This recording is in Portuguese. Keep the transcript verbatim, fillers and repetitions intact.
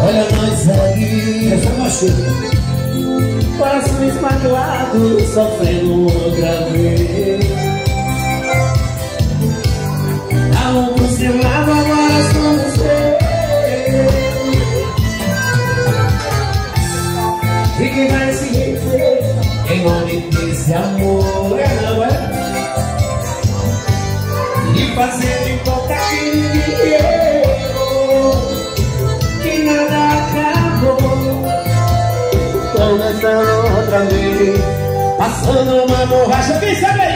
olha nós aí. Essa machuca. Coração esmagoado, sofrendo outra vez. Tá um por seu lado, agora somos três. E quem vai se rever em nome desse amor, é não é? E fazer de conta que ninguém errou, que nada acabou. Começando outra vez, passando uma borracha. Quem sabe